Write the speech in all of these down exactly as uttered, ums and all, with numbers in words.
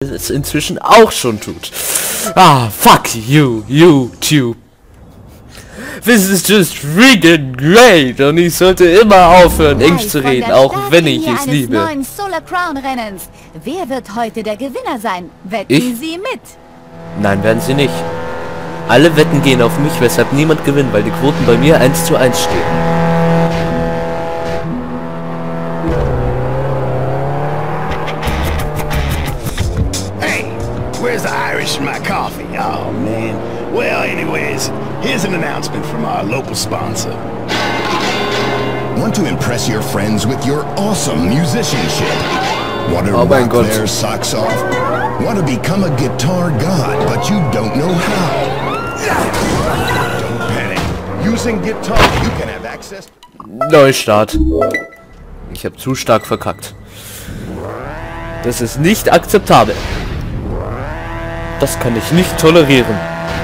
es inzwischen auch schon tut. Ah, fuck you, YouTube. This is just freaking great. Und ich sollte immer aufhören, Englisch zu reden, auch wenn ich es liebe. Neuen Solar Crown Rennens. Wer wird heute der Gewinner sein? Wetten Ich? Sie mit? Nein, werden sie nicht. Alle Wetten gehen auf mich, weshalb niemand gewinnt, weil die Quoten bei mir eins zu eins stehen. Hey, where's the Irish in my coffee? Oh, man. Well, anyways, here's an announcement from our local sponsor. Want to impress your friends with your awesome musicianship? Want to Oh mein rock Gott. their socks off? Want to become a guitar god, but you don't know how? Don't panic. Using guitar, you can have access. Neustart. Ich habe zu stark verkackt. Das ist nicht akzeptabel. Das kann ich nicht tolerieren.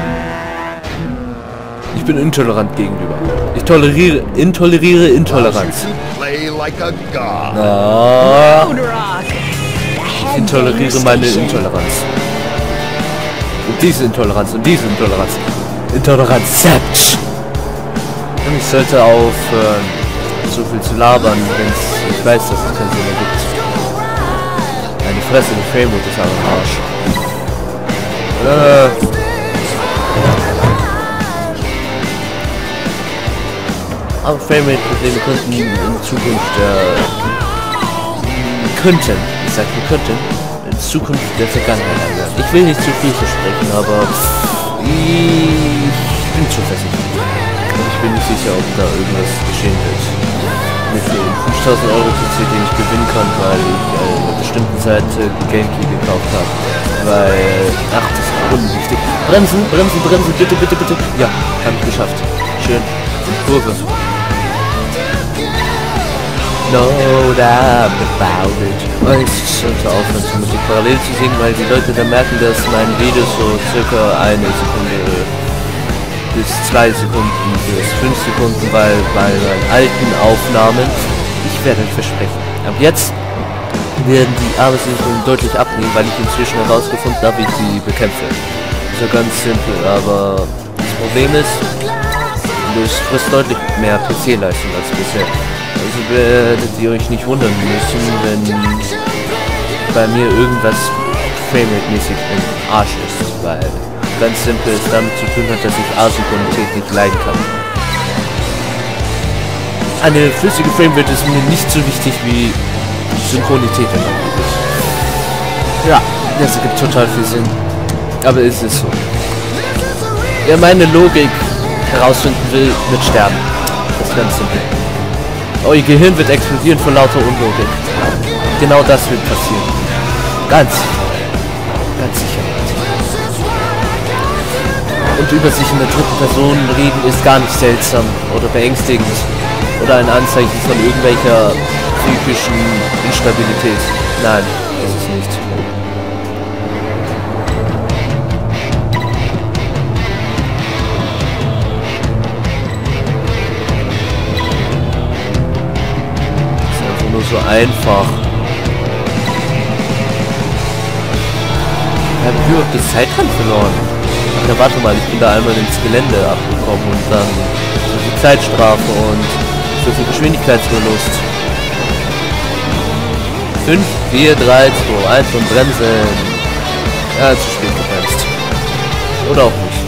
Ich bin intolerant gegenüber. Ich toleriere, intoleriere Intoleranz. Play like a god. Ah, ich intoleriere meine Intoleranz. Und diese Intoleranz und diese Intoleranz. Intoleranz. Und ich sollte aufhören, so viel zu labern, wenn ich weiß, dass es keinen Sinn ergibt. Eine Fresse, die Framework ist am Arsch. Äh. Aber Framerate-Probleme könnten in Zukunft äh, könnten, ich sag wir könnten, in Zukunft der Vergangenheit werden. Ich will nicht zu viel versprechen, aber ich bin zuversichtlich. Und ich bin nicht sicher, ob da irgendwas geschehen wird. Mit den fünftausend Euro P C, den ich gewinnen kann, weil ich äh, in einer bestimmten Seite Gamekey gekauft habe. Weil, ach, das ist unwichtig. Bremsen, bremsen, bremsen, bitte, bitte, bitte. Ja, habe ich geschafft. Schön. Kurve. No doubt about it. Oh, ich sollte aufhören, zur Musik parallel zu singen, weil die Leute dann merken, dass meine Videos so circa eine Sekunde bis zwei Sekunden bis fünf Sekunden, weil bei meinen alten Aufnahmen, ich werde euch versprechen, ab jetzt werden die Arbeitssicherungen deutlich abnehmen, weil ich inzwischen herausgefunden habe, wie ich sie bekämpfe. So ganz simpel, aber das Problem ist, das frisst deutlich mehr P C-Leistung als bisher. Also werdet ihr euch nicht wundern müssen, wenn bei mir irgendwas Framerate-mäßig im Arsch ist, weil ganz simpel es damit zu tun hat, dass ich Asynchronität nicht leiden kann. Eine flüssige Framerate ist mir nicht so wichtig wie Synchronität in der Video. Ja, das ergibt total viel Sinn. Aber ist es so. Wer meine Logik herausfinden will, wird sterben. Das ist ganz simpel. Euer Gehirn wird explodieren von lauter Unlogik. Genau das wird passieren. Ganz sicher. Ganz sicher. Und über sich in der dritten Person reden ist gar nicht seltsam oder beängstigend oder ein Anzeichen von irgendwelcher psychischen Instabilität. Nein, ist es nicht. Ist einfach nur so einfach. Ich habe überhaupt das Zeit dran verloren. Ja, warte mal, ich bin da einmal ins Gelände abgekommen und dann so viel Zeitstrafe und so viel Geschwindigkeitsverlust. fünf, vier, drei, zwei, eins und bremsen. Ja, zu spät gebremst. Oder auch nicht.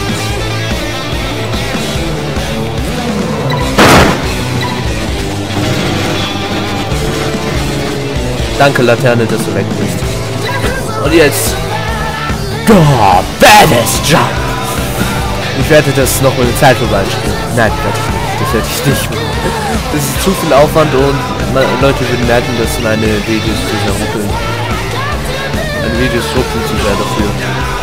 Danke, Laterne, dass du weg bist. Und jetzt... God, badass Jump! Ich werde das noch eine Zeit vorbei spielen. Nein, werde ich nicht. Das werde ich nicht. Das ist zu viel Aufwand und Leute würden merken, dass meine Videos zu sehr ruckeln. Meine Videos ruckeln zu sehr dafür.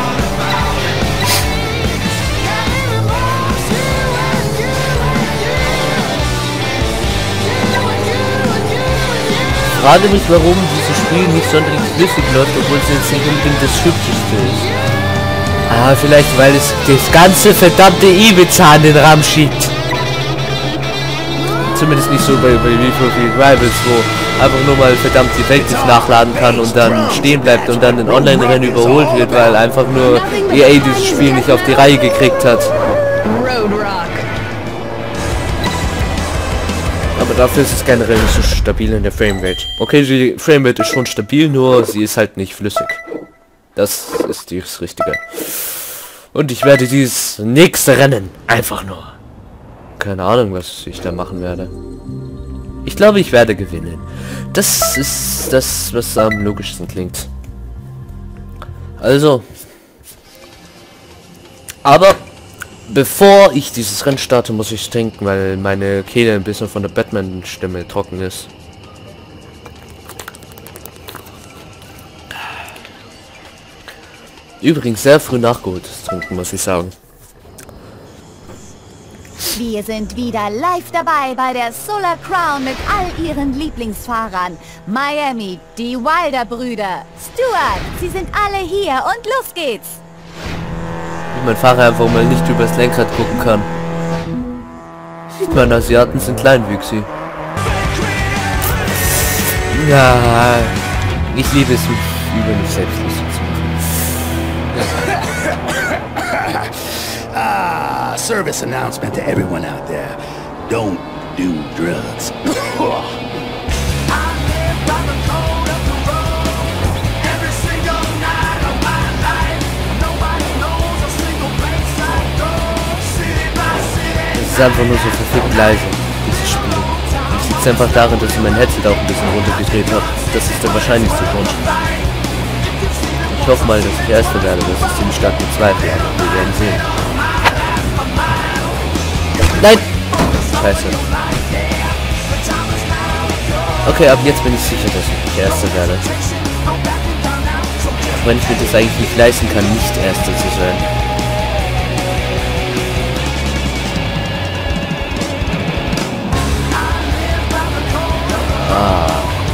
Ich frage mich, warum dieses Spiel nicht sonderlich flüssig läuft, obwohl es jetzt nicht unbedingt das Hübscheste ist. Ah, vielleicht weil es das ganze verdammte Ibiza an den Rahmen schiebt. zumindest nicht so bei, bei Rivals, wo einfach nur mal verdammt die Welt nicht nachladen kann und dann stehen bleibt und dann in Online-Rennen überholt wird, weil einfach nur E A dieses Spiel nicht auf die Reihe gekriegt hat. Aber dafür ist es generell nicht so stabil in der Framerate. Okay, die Framerate ist schon stabil, nur sie ist halt nicht flüssig. Das ist das Richtige. Und ich werde dieses nächste Rennen einfach nur... Keine Ahnung, was ich da machen werde. Ich glaube, ich werde gewinnen. Das ist das, was am logischsten klingt. Also. Aber bevor ich dieses Rennen starte, muss ich trinken, weil meine Kehle ein bisschen von der Batman-Stimme trocken ist. Übrigens sehr früh nachgeholtes Trinken, muss ich sagen. Wir sind wieder live dabei bei der Solar Crown mit all ihren Lieblingsfahrern. Miami, die Wilder-Brüder, Stuart, sie sind alle hier und los geht's. Wie mein Fahrer einfach mal nicht übers Lenkrad gucken kann. Sieht man, Asiaten sind kleinwüchsig. Ja, ich liebe es, mich über mich selbst lustig zu machen. Ah, service announcement to everyone out there. Don't do drugs. Es ist einfach nur so verfickt leise, dieses Spiel. Es liegt einfach daran, dass ich mein Headset auch ein bisschen runtergedreht habe. Das ist der wahrscheinlichste Grund. Ich hoffe mal, dass ich Erster werde, das ist ziemlich stark mit Zweifel, aber wir werden sehen. Nein! Scheiße. Okay, ab jetzt bin ich sicher, dass ich nicht Erster werde. Auch wenn ich mir das eigentlich nicht leisten kann, nicht Erster zu sein. Ah.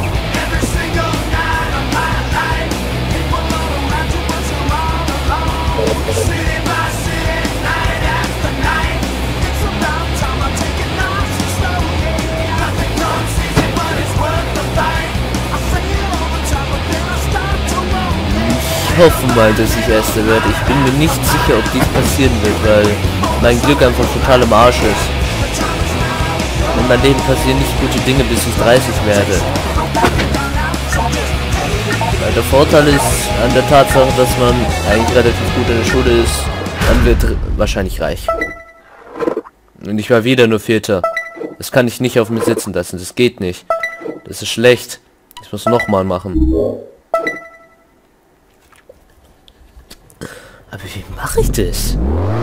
Ich hoffe mal, dass ich Erster werde. Ich bin mir nicht sicher, ob dies passieren wird, weil mein Glück einfach total im Arsch ist. In meinem Leben passieren nicht gute Dinge, bis ich dreißig werde. Weil der Vorteil ist an der Tatsache, dass man eigentlich relativ gut in der Schule ist, man wird wahrscheinlich reich. Und ich war wieder nur Vierter. Das kann ich nicht auf mir sitzen lassen, das geht nicht. Das ist schlecht. Ich muss nochmal machen. Aber wie mache ich das?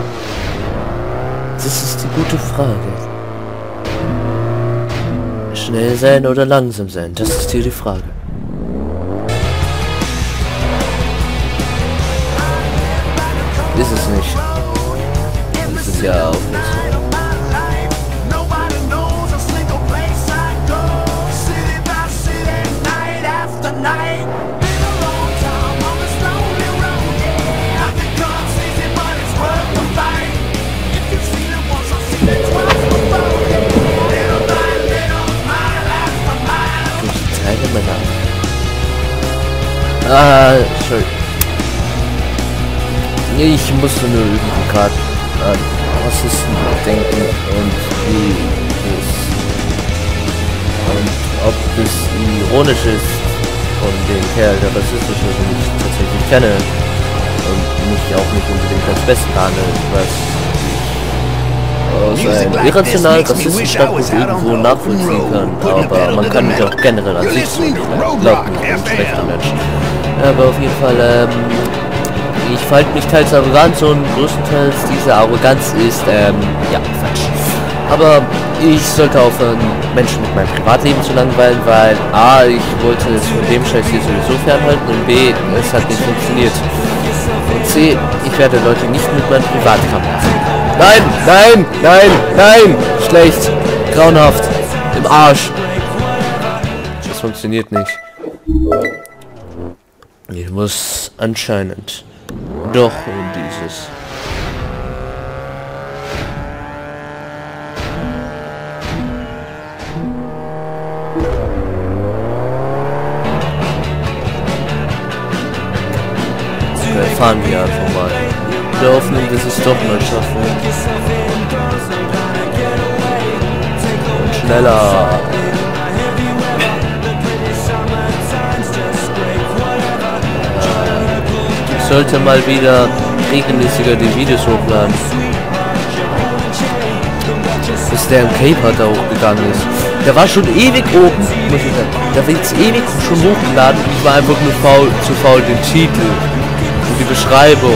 Das ist die gute Frage. Schnell sein oder langsam sein, das ist hier die Frage. Ist es nicht. Das ist ja auch nicht so. Ah, sorry. Ich musste nur irgendwie gerade an Rassisten denken und wie es und ob es ironisch ist von dem Kerl, der rassistisch ist und ich tatsächlich kenne und mich auch nicht unbedingt als Besten handelt, was aus einem irrationalen Rassistenstandpunkt irgendwo nachvollziehen kann, aber man kann mich auch generell an sich so nicht glauben, ich bin ein schlechter Mensch. Aber auf jeden Fall, ähm, ich verhalte mich teils arrogant und größtenteils diese Arroganz ist, ähm, ja, falsch. Aber ich sollte aufhören, Menschen mit meinem Privatleben zu langweilen, weil A, ich wollte es von dem Scheiß hier sowieso fernhalten und B, es hat nicht funktioniert. Und C, ich werde Leute nicht mit meinem Privatkamera sehen. Nein, nein, nein, nein, schlecht, grauenhaft, im Arsch. Das funktioniert nicht. Ich muss anscheinend doch in dieses. fahren wir einfach mal. Wir hoffen, dass es doch mal schaffen. Und schneller. Ich sollte mal wieder regelmäßiger die Videos hochladen. Bis der im Cape da hochgegangen ist. Der war schon ewig oben, muss ich sagen. Der war jetzt ewig schon hochgeladen. Ich war einfach nur faul, zu faul, den Titel und die Beschreibung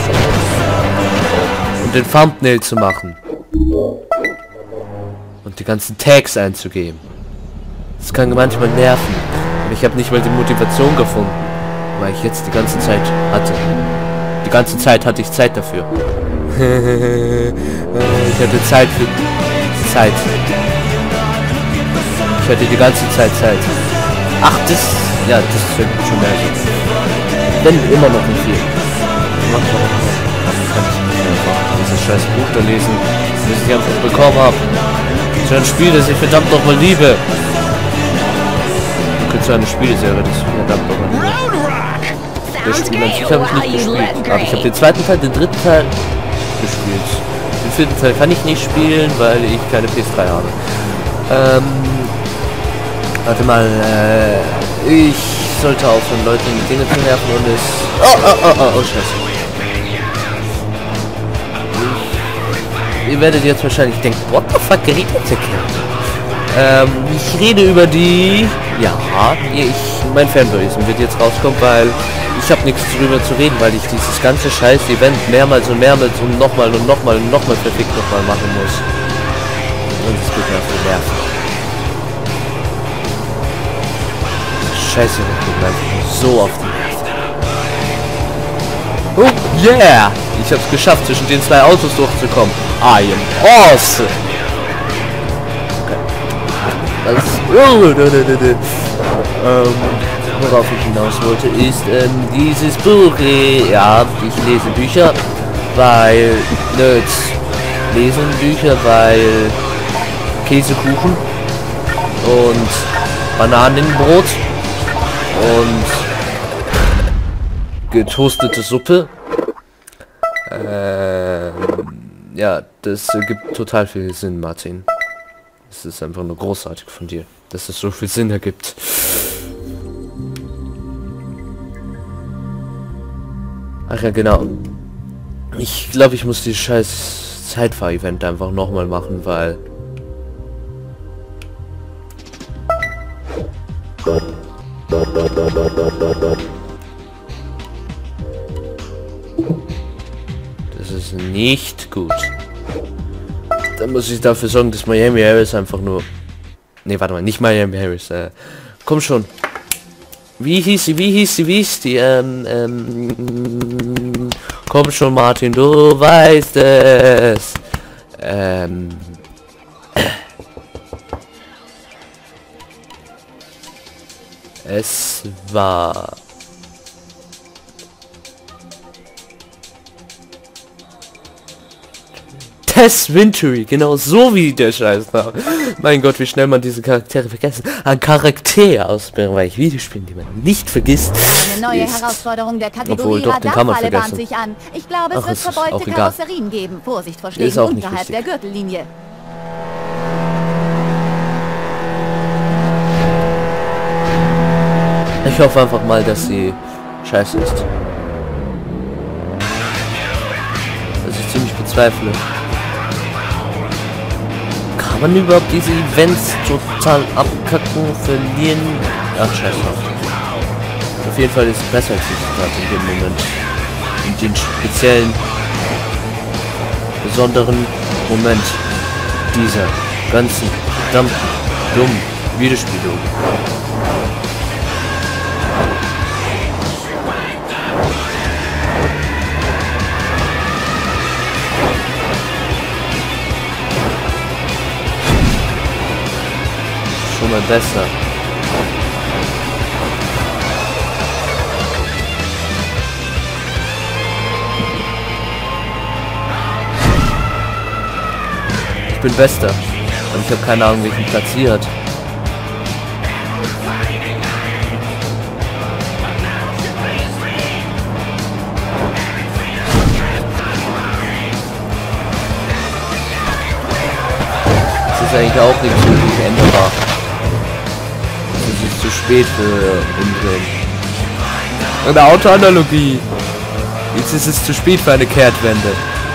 und den Thumbnail zu machen und die ganzen Tags einzugeben. Das kann manchmal nerven. Aber ich habe nicht mal die Motivation gefunden, weil ich jetzt die ganze Zeit hatte. Die ganze Zeit hatte ich Zeit dafür. Ich hatte Zeit für Zeit. Ich hatte die ganze Zeit Zeit. Ach, das... Ja, das ist schon mehr so. Wenn immer noch nicht viel. Man kann dieses scheiß Buch da lesen, das ich einfach bekommen habe. So ein Spiel, das ich verdammt nochmal liebe. Du könntest so eine Spieleserie, das ich verdammt nochmal liebe. Das Spiel an sich habe ich nicht gespielt. Aber ich habe den zweiten Teil, den dritten Teil gespielt. Den vierten Teil kann ich nicht spielen, weil ich keine P S drei habe. Ähm... Warte mal, äh, ich sollte aufhören, Leute in die Dinge zu nerven und es... Oh, oh, oh, oh, oh, scheiße. Ihr werdet jetzt wahrscheinlich denken, what the fuck redet der Kerl? Ähm, ich rede über die... Ja, ich, mein Fanboyism wird jetzt rauskommen, weil ich habe nichts drüber zu reden, weil ich dieses ganze scheiß Event mehrmals und mehrmals und nochmal und nochmal und nochmal verfickt nochmal machen muss. Und es geht mir auf die Nerven. Scheiße, das geht so auf die Nerven. Oh yeah! Ich hab's geschafft, zwischen den zwei Autos durchzukommen. I am awesome! Okay. Das ist... ähm, worauf ich hinaus wollte, ist ähm, dieses Buch. Äh, ja, ich lese Bücher, weil Nerds lesen Bücher, weil Käsekuchen und Bananenbrot und getoastete Suppe. Ähm, ja, das ergibt total viel Sinn, Martin. Es ist einfach nur großartig von dir, dass es so viel Sinn ergibt. Ach ja, genau. Ich glaube, ich muss die scheiß Zeitfahr-Event einfach nochmal machen, weil... Das ist nicht gut. Dann muss ich dafür sorgen, dass Miami Harris einfach nur... Ne, warte mal, nicht Miami Harris. Äh, komm schon. Wie hieß sie, wie hieß sie, wie hieß die? Ähm, ähm... Komm schon, Martin, du weißt es. Ähm... Es war... Tess Wintry, genau so wie der Scheißname. Mein Gott, wie schnell man diese Charaktere vergessen. Ein Charakter ausbilden, weil ich Videospiele, die man nicht vergisst. Eine neue ist. Herausforderung der Kategorie Obwohl, doch, den kann man Radarfalle bahnt vergessen. sich an. Ich glaube, es Ach, wird ist auch verbeugte egal. Karosserien geben. Vorsicht vor Ist Schlägen auch nicht unterhalb wichtig. der Gürtellinie. Ich hoffe einfach mal, dass sie scheiße ist. Was ich ziemlich bezweifle. Kann man überhaupt diese Events total abkacken, verlieren? Ach, scheiße. Auf jeden Fall ist es besser als ich gerade in dem Moment. In den speziellen, besonderen Moment dieser ganzen verdammten, dummen Videospiele. Schon mal besser. Ich bin Bester. Und ich habe keine Ahnung, welchen Platz sie hat. ist eigentlich auch nichts wirklich änderbar. Es ist zu spät für Umdrehen. Eine Autoanalogie. Jetzt ist es zu spät für eine Kehrtwende.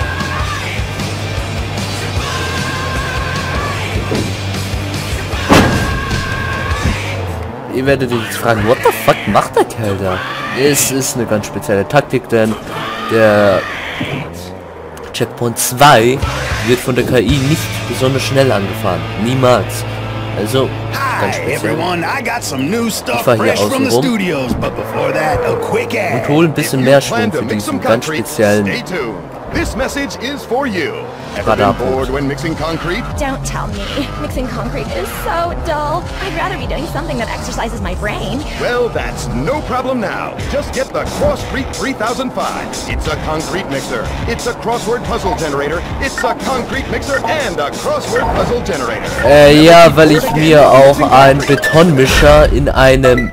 Ihr werdet euch jetzt fragen, what the fuck macht der Kerl da? Es ist eine ganz spezielle Taktik, denn der Checkpoint zwei wird von der K I nicht besonders schnell angefahren. Niemals. Also, ganz Hi speziell. everyone, I got some new stuff Ich fahr hier fresh from the außen rum studios, but before that, a quick und ad. hole ein bisschen mehr Schwung für diesen ganz speziellen Stay tuned. This message is for you. Ever been bored when mixing concrete? Don't tell me. Mixing concrete is so dull. I'd rather be doing something that exercises my brain. Well, that's no problem now. Just get the Crosscrete three thousand five. It's a concrete mixer. It's a crossword puzzle generator. It's a concrete mixer and a crossword puzzle generator. Äh, ja, weil ich mir auch einen Betonmischer in einem...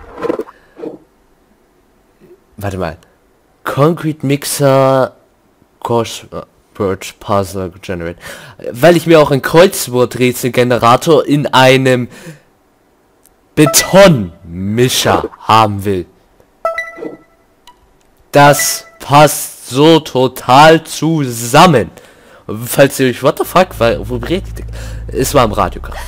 Warte mal. Concrete Mixer... Crossword Puzzle Generate. Weil ich mir auch einen Kreuzworträtselgenerator in einem Betonmischer haben will. Das passt so total zusammen. Falls ihr euch, what the fuck, weil, wo redet ihr? Es war im Radio gerade.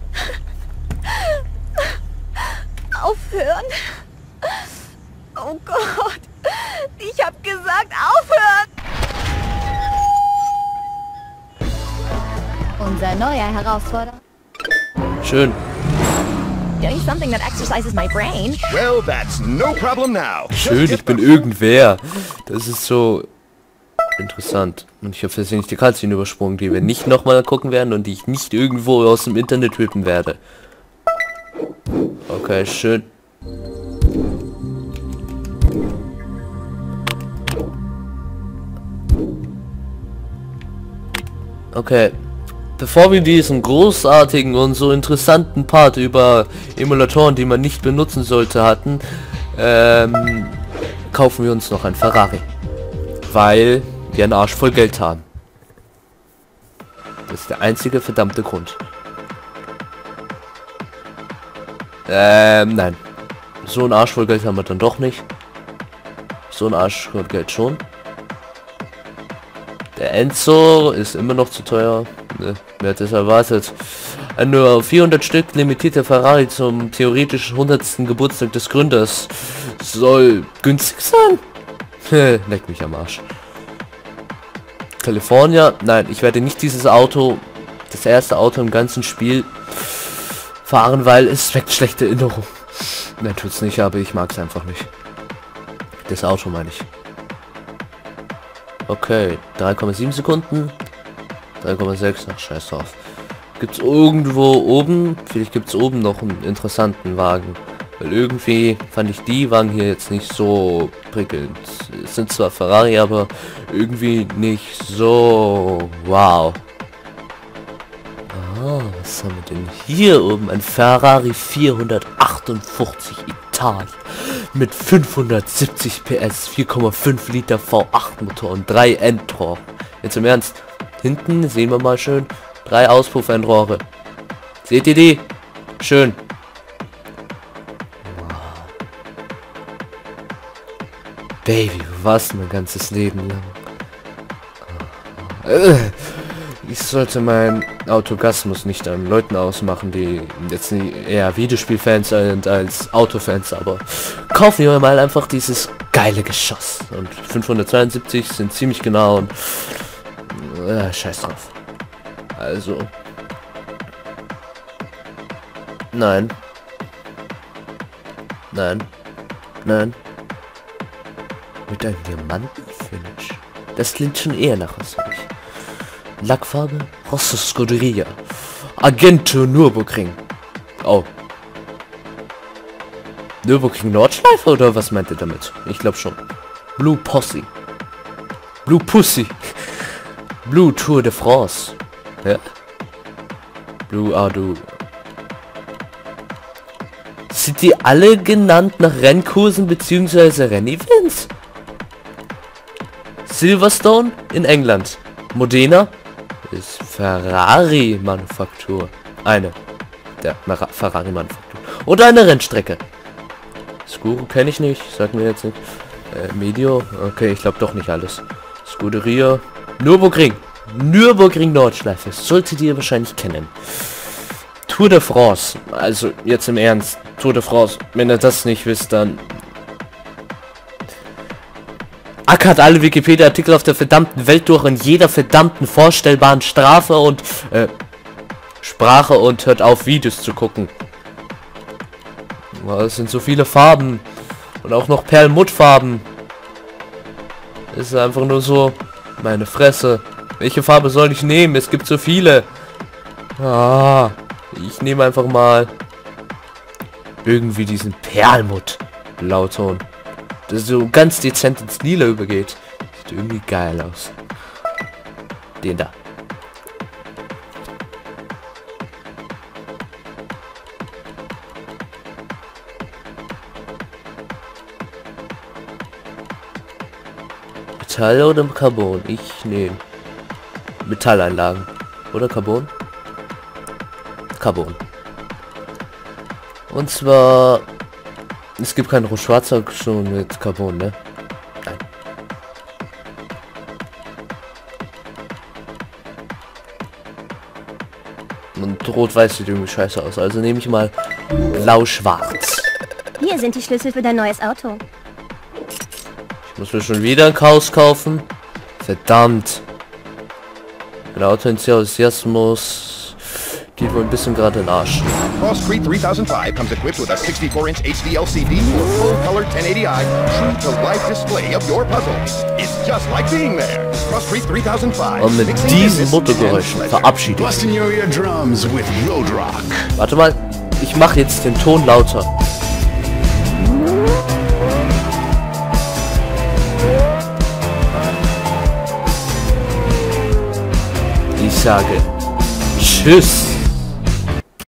Aufhören? Oh Gott. Ich hab gesagt, aufhören! Unser neuer Herausforderer. Schön. Doing something that exercises my brain. Well, that's no problem now. Schön, ich bin irgendwer. Das ist so interessant. Und ich habe versehentlich die Cutscene übersprungen, die wir nicht nochmal gucken werden und die ich nicht irgendwo aus dem Internet rippen werde. Okay, schön. Okay. Bevor wir diesen großartigen und so interessanten Part über Emulatoren, die man nicht benutzen sollte, hatten, ähm, kaufen wir uns noch ein Ferrari. Weil wir einen Arsch voll Geld haben. Das ist der einzige verdammte Grund. Ähm, nein. So ein Arsch voll Geld haben wir dann doch nicht. So ein Arsch voll Geld schon. Der Enzo ist immer noch zu teuer. Ne, wer hat das erwartet? Ein nur vierhundert Stück limitierter Ferrari zum theoretischen hundertsten Geburtstag des Gründers soll günstig sein? Leck mich am Arsch. California? Nein, ich werde nicht dieses Auto, das erste Auto im ganzen Spiel, fahren, weil es weckt schlechte Erinnerungen. Nein, tut's nicht, aber ich mag es einfach nicht. Das Auto meine ich. Okay, drei Komma sieben Sekunden. drei Komma sechs, ach scheiß drauf. Gibt's irgendwo oben? Vielleicht gibt's oben noch einen interessanten Wagen. Weil irgendwie fand ich die Wagen hier jetzt nicht so prickelnd. Es sind zwar Ferrari, aber irgendwie nicht so wow. Ah, was haben wir denn hier oben? Ein Ferrari vierhundertachtundfünfzig Italien mit fünfhundertsiebzig P S, vier Komma fünf Liter V acht Motor und drei Endrohre. Jetzt im Ernst. Hinten sehen wir mal schön drei Auspuffendrohre. Seht ihr die? Schön. Wow. Baby, was mein ganzes Leben lang. Ich sollte meinen Autogasmus nicht an Leuten ausmachen, die jetzt eher Videospielfans sind als Autofans, aber kaufen wir mal einfach dieses geile Geschoss. Und fünfhundertzweiundsiebzig sind ziemlich genau und äh, scheiß drauf. Also nein. Nein. Nein. Mit einem Diamantenfinish. Das klingt schon eher nach was für mich. Lackfarbe, Rosso Scuderia. Agento Nürburgring. Oh. Nürburgring Nordschleife oder was meint ihr damit? Ich glaube schon. Blue Posse. Blue Pussy. Blue Tour de France. Ja. Blue Adu. Sind die alle genannt nach Rennkursen bzw. Rennevents? Silverstone in England. Modena. ist Ferrari-Manufaktur. Eine der Ferrari-Manufaktur. Und eine Rennstrecke. Skuru kenne ich nicht, sag mir jetzt nicht. Äh, Medio, okay, ich glaube doch nicht alles. Scuderia, Nürburgring. Nürburgring Nordschleife, solltet ihr wahrscheinlich kennen. Tour de France, also jetzt im Ernst, Tour de France, wenn ihr das nicht wisst, dann ackert alle Wikipedia-Artikel auf der verdammten Welt durch in jeder verdammten vorstellbaren Strafe und äh, Sprache und hört auf, Videos zu gucken. Es sind so viele Farben und auch noch Perlmuttfarben. Es ist einfach nur so, meine Fresse. Welche Farbe soll ich nehmen? Es gibt so viele. Ah, ich nehme einfach mal irgendwie diesen Perlmutt-Blauton. Das so ganz dezent ins Lila übergeht. Sieht irgendwie geil aus. Den da. Metall oder Carbon? Ich nehme Metalleinlagen. Oder Carbon? Carbon. Und zwar... Es gibt keine Rot-Schwarzer schon mit Carbon, ne? Nein. Und Rot-Weiß sieht irgendwie scheiße aus. Also nehme ich mal Blau-Schwarz. Hier sind die Schlüssel für dein neues Auto. Ich muss mir schon wieder ein Chaos kaufen. Verdammt. Mein Auto-Enthusiasmus geht wohl ein bisschen gerade in den Arsch. Cross Street three thousand five comes equipped with a sixty-four inch H D L C D for full-color ten eighty i, true-to-life display of your puzzles. It's just like being there. Cross Street three thousand five. Und mit diesen Motorgeräuschen verabschiede ich Busting your eardrums with Road Rock. Warte mal, ich mache jetzt den Ton lauter. Ich sage Tschüss.